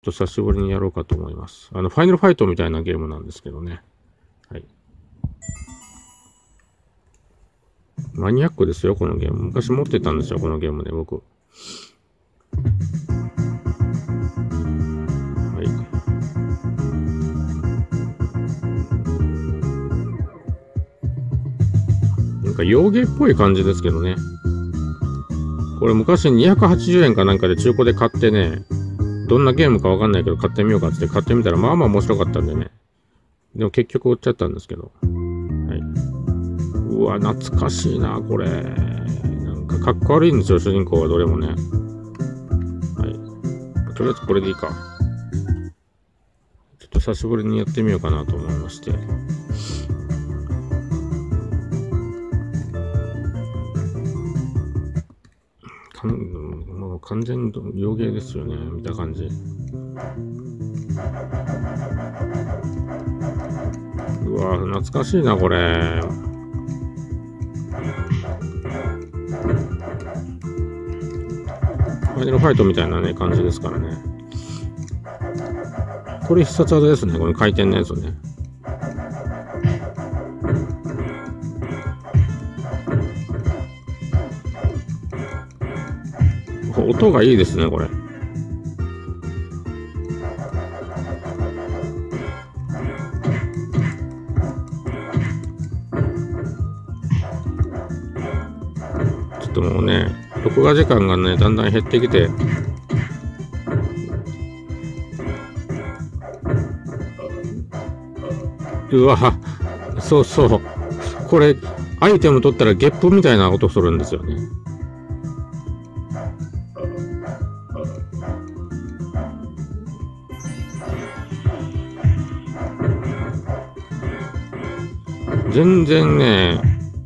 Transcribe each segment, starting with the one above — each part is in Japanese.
と久しぶりにやろうかと思います。ファイナルファイトみたいなゲームなんですけどね。はい。マニアックですよ、このゲーム。昔持ってたんですよ、このゲームね、僕。はい。なんか洋芸っぽい感じですけどね。これ昔280円かなんかで中古で買ってね、どんなゲームかわかんないけど買ってみようかって買ってみたらまあまあ面白かったんでね。でも結局売っちゃったんですけど。はい。うわ、懐かしいな、これ。なんかかっこ悪いんですよ、主人公はどれもね。はい。とりあえずこれでいいか。ちょっと久しぶりにやってみようかなと思いまして。もう完全に洋芸ですよね、見た感じ。うわ、懐かしいな、これ。ファイナルファイトみたいなね、感じですからね。これ必殺技ですね、この回転のやつね。音がいいですね、これ。ちょっともうね、録画時間がね、だんだん減ってきて、うわ、そうそう。これ、アイテム取ったらゲップみたいな音するんですよね。全然ね、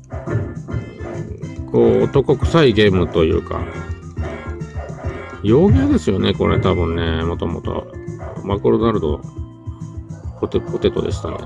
こう、男臭いゲームというか、洋芸ですよね、これ多分ね、もともと。マクドナルド、ポテトでしたね。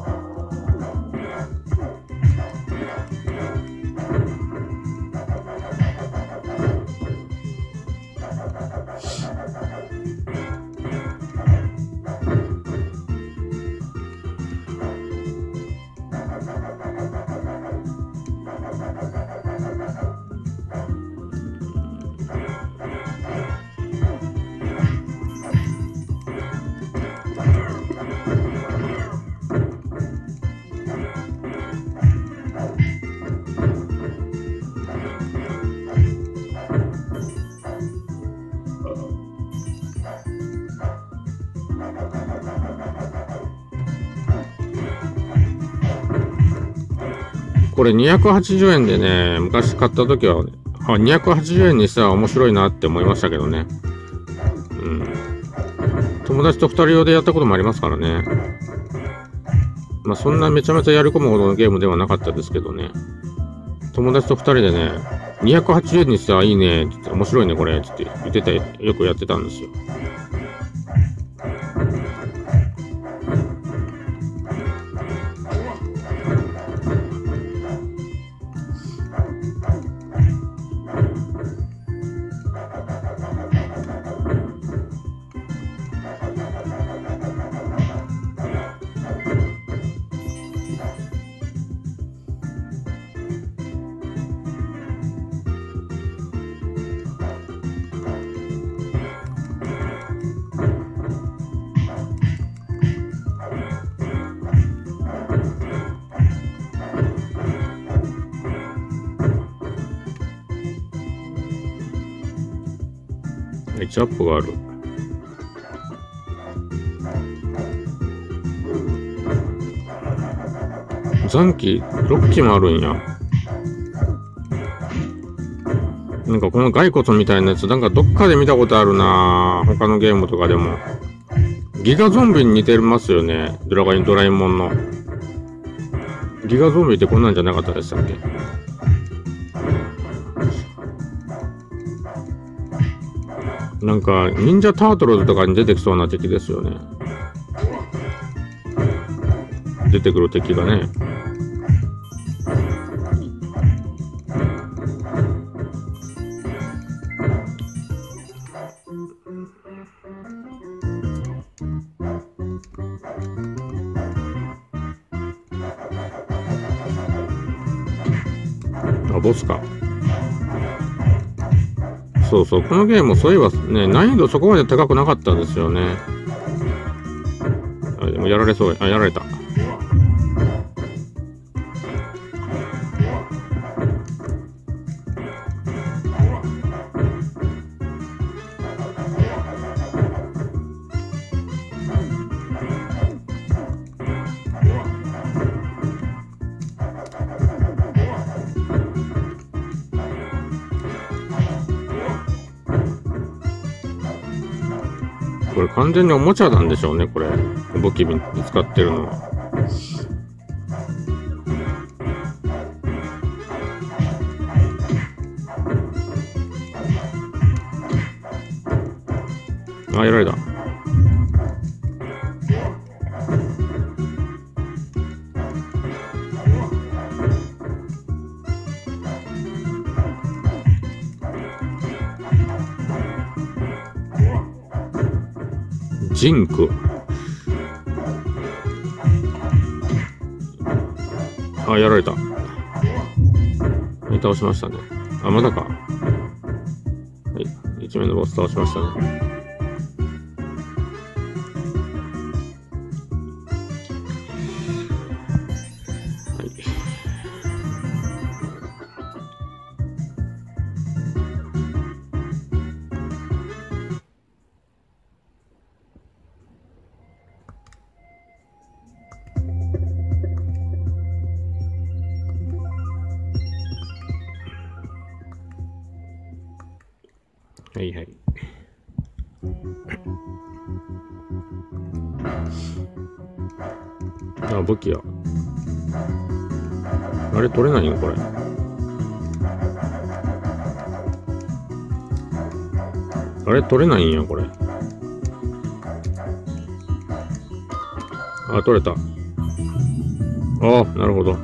これ280円でね、昔買った時は、280円にしたら面白いなって思いましたけどね。うん。友達と2人用でやったこともありますからね。まあそんなめちゃめちゃやり込むほどのゲームではなかったですけどね。友達と2人でね、280円にしたらいいねって言って、面白いねこれって言ってて、よくやってたんですよ。エッジアップがある。残機6機もあるんや。なんかこの骸骨みたいなやつ、なんかどっかで見たことあるなぁ。他のゲームとかでも。ギガゾンビに似てますよね。ドラえもんの。ギガゾンビってこんなんじゃなかったでしたっけ？なんか、忍者タートルズとかに出てきそうな敵ですよね。出てくる敵がね。 ボスか。そうそう、このゲームもそういえばね、難易度そこまで高くなかったんですよね。あ、でもやられそう。あ、やられた。これ完全におもちゃなんでしょうね、これ。武器に使ってるのは。あ、やられた。ジンク。あ、やられた。倒しましたね。あ、まだか。はい。1名のボス倒しましたね。はいはい。あ、武器や。あれ取れないよ、これ。あれ取れないんや、これ。あ、取れた。ああ、なるほど。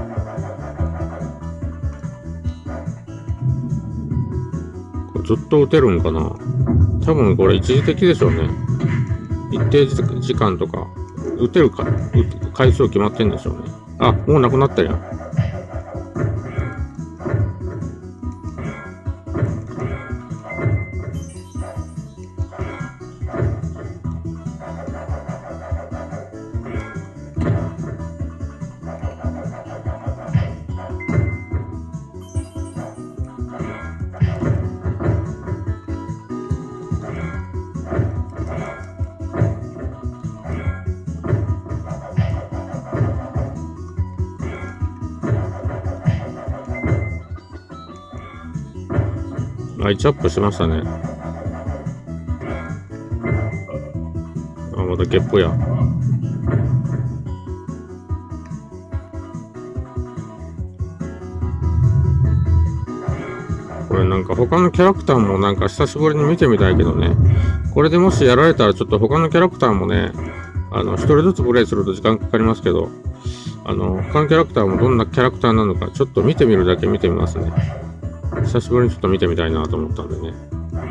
ずっと撃てるんかな。多分これ一時的でしょうね。一定時間とか、撃てるか、回数決まってんでしょうね。あ、もうなくなったやん。1アップしましたね。あ、またゲップや。これなんか他のキャラクターもなんか久しぶりに見てみたいけどね。これでもしやられたらちょっと他のキャラクターもね、一人ずつプレイすると時間かかりますけど、他のキャラクターもどんなキャラクターなのかちょっと見てみるだけ見てみますね。久しぶりにちょっと見てみたいなと思ったんでね。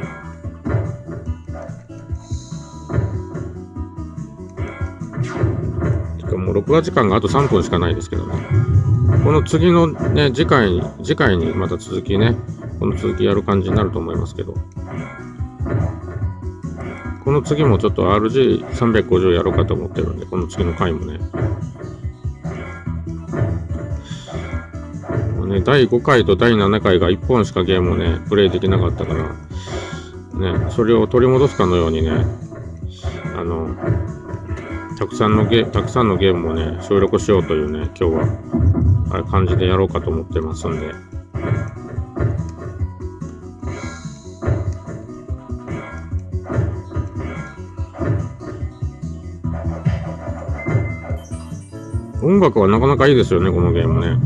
もう録画時間があと3分しかないですけどね。この次のね、次回にまた続きね、この続きやる感じになると思いますけど。この次もちょっと RG350 やろうかと思ってるんで、この次の回もね。第5回と第7回が1本しかゲームをね、プレイできなかったから、ね、それを取り戻すかのようにね、たくさんのゲームをね、収録しようというね、今日は、感じでやろうかと思ってますんで。音楽はなかなかいいですよね、このゲームね。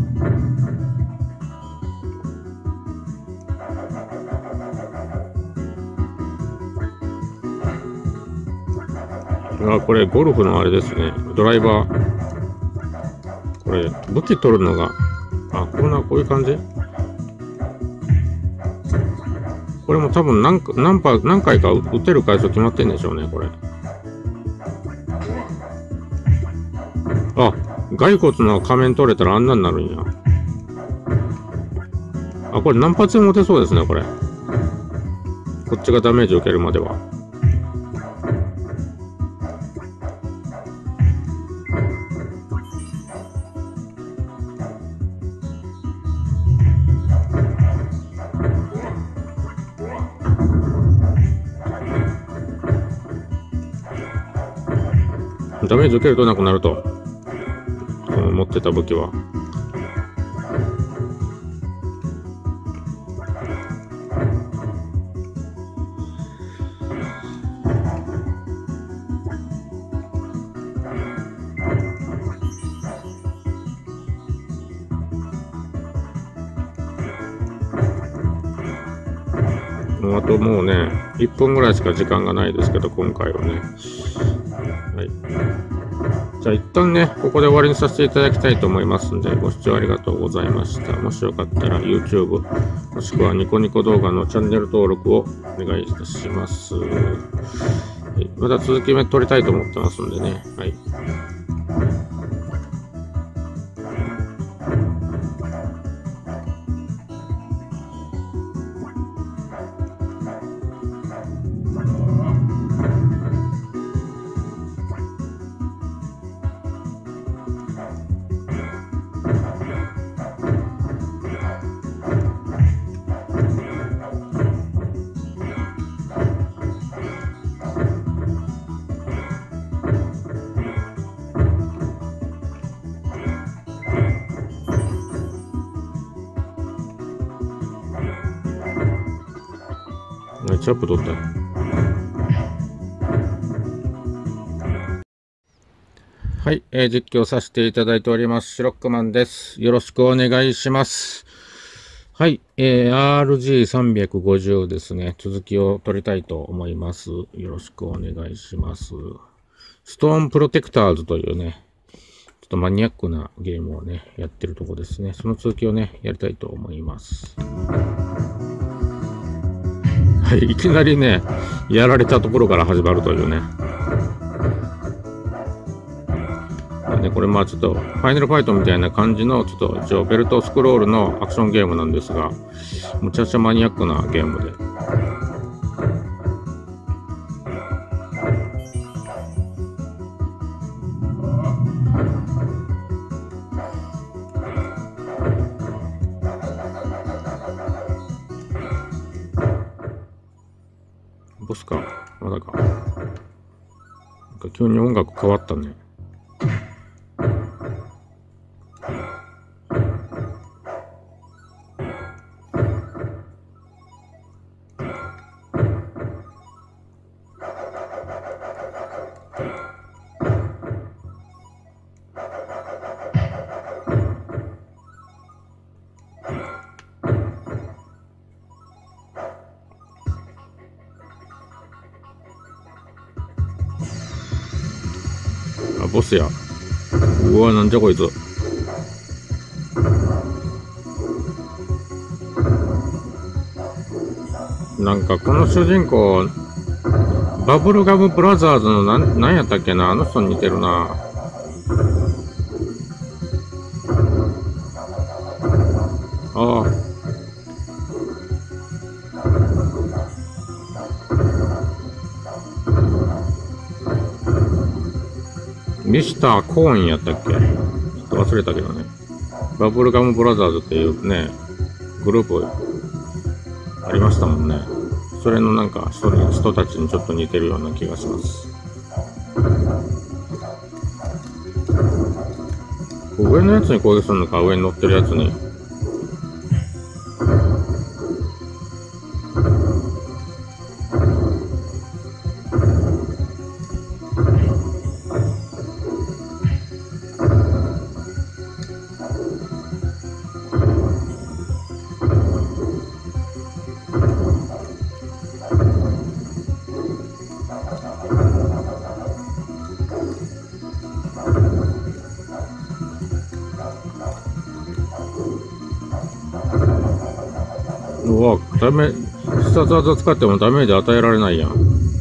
あ、これゴルフのあれですね。ドライバー。これ、武器取るのが、あ、こういう感じ？これも多分何回か撃てる回数決まってんでしょうね、これ。あ、骸骨の仮面取れたらあんなになるんや。 あ、これ何発でも打てそうですね、これ。こっちがダメージを受けるまでは。ダメージ受けるとなくなると、持ってた武器は。あともうね、1分ぐらいしか時間がないですけど、今回はね。はい。じゃあ一旦ね、ここで終わりにさせていただきたいと思いますんで、ご視聴ありがとうございました。もしよかったら YouTube、もしくはニコニコ動画のチャンネル登録をお願いいたします。はい、また続き目撮りたいと思ってますんでね。はい。チャップ取った。はい、実況させていただいております。シロックマンです。よろしくお願いします。はい、RG350 ですね。続きを取りたいと思います。よろしくお願いします。ストーンプロテクターズというね、ちょっとマニアックなゲームをね、やってるとこですね。その続きをね、やりたいと思います。はい、いきなりね、やられたところから始まるというね。これまあちょっと、ファイナルファイトみたいな感じの、ちょっと一応ベルトスクロールのアクションゲームなんですが、むちゃくちゃマニアックなゲームで。ボスか、まだか。なんか急に音楽変わったね。あ、ボスや。うわ、なんじゃこいつ。なんかこの主人公、バブルガムブラザーズのなんやったっけな、あの人に似てるな。ああ。ミスターコーンやったっけ？ちょっと忘れたけどね。バブルガムブラザーズっていうね、グループありましたもんね。それのなんか人たちにちょっと似てるような気がします。上のやつに攻撃するのか、上に乗ってるやつに。うわ、必殺技使ってもダメージ与えられないやん。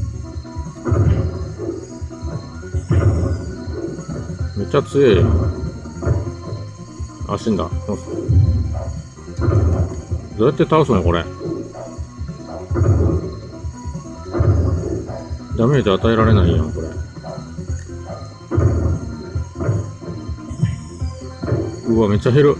めっちゃ強いやん。あ、死んだ。 どうやって倒すのこれ。ダメージ与えられないやん、これ。うわ、めっちゃ減る。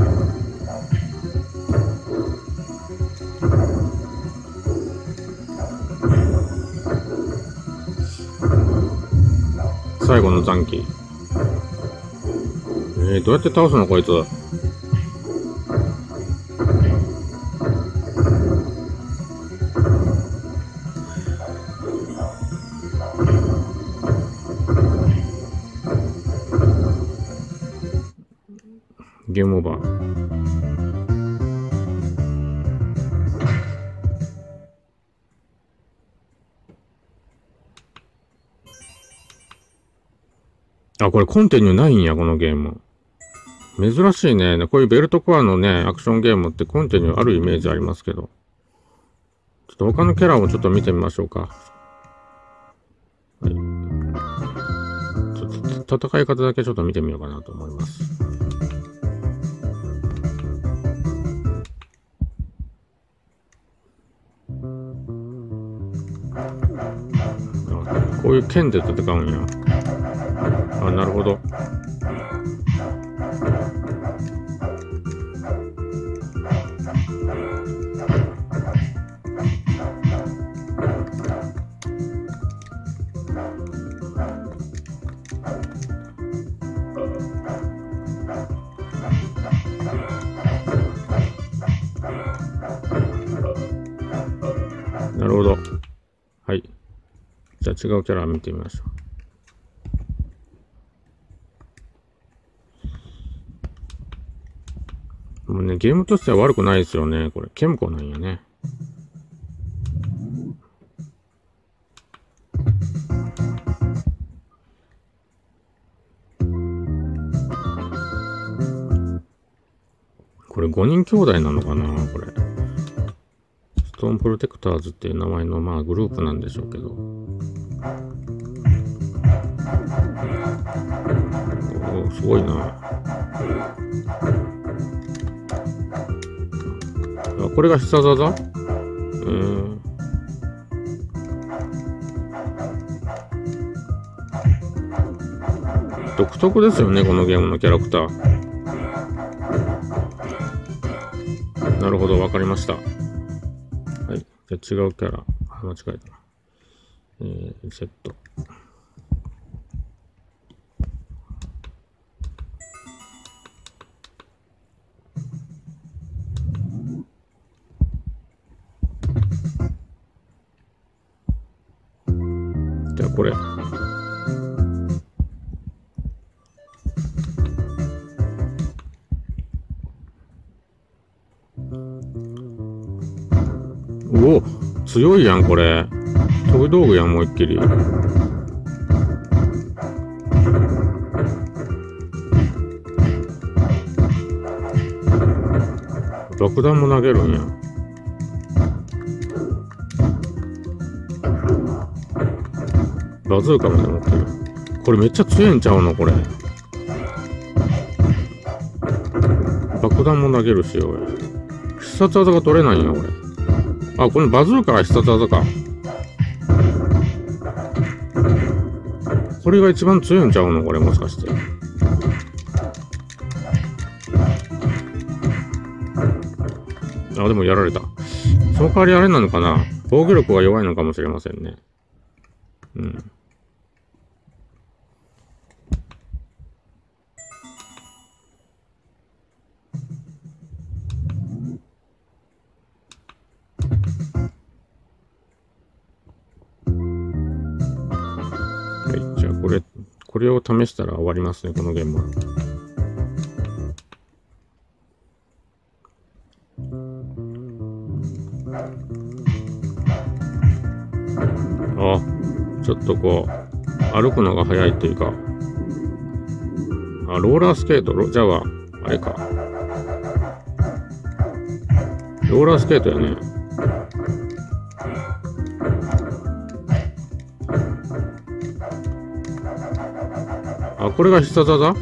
最後の残機。どうやって倒すのこいつ。ゲームオーバー。あ、これコンティニューないんや、このゲーム。珍しいね。こういうベルトコアのね、アクションゲームってコンティニューあるイメージありますけど。ちょっと他のキャラをちょっと見てみましょうか。はい。ちょっと戦い方だけちょっと見てみようかなと思います。こういう剣で戦うんや。あ、なるほど。なるほど。はい。じゃあ違うキャラ見てみましょう。もうね、ゲームとしては悪くないですよね。これ、ケムコなんやね。これ5人兄弟なのかなこれ。ストーンプロテクターズっていう名前のまあグループなんでしょうけど。おー、すごいな。あ、これが必殺技？独特ですよね、このゲームのキャラクター。なるほど、わかりました。はい。じゃあ違うキャラ。間違えたな。リセット。じゃあこれ。おお、強いやん、これ。飛び道具やん、思いっきり。爆弾も投げるんや。バズーカまで持ってる。これめっちゃ強いんちゃうのこれ。爆弾も投げるしよ。必殺技が取れないんや、俺。あ、このバズーカが必殺技か。これが一番強いんちゃうのこれ、もしかして。あ、でもやられた。その代わりあれなのかな、防御力が弱いのかもしれませんね。うん。はい、じゃあこれを試したら終わりますね、このゲームは。あ、ちょっとこう、歩くのが早いっていうか、あ、ローラースケート、じゃあ、あれか。ローラースケートやね。あ、これが必殺技？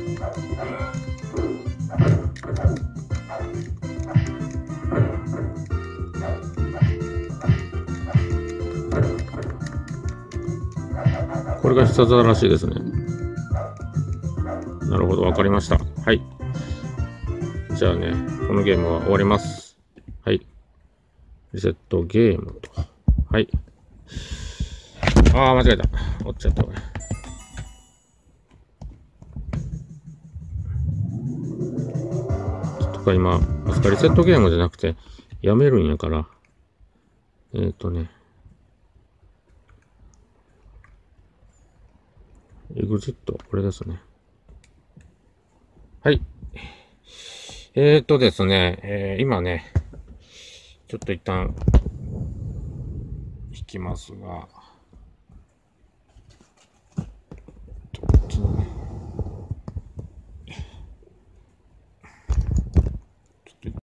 これが必殺らしいですね。なるほど、わかりました。はい。じゃあね、このゲームは終わります。はい。リセットゲームと。はい。ああ、間違えた。折っちゃった、これ。とか今、まさかリセットゲームじゃなくて、やめるんやから。エグジット、これですね。はい。ですね、今ね、ちょっと一旦、引きますが、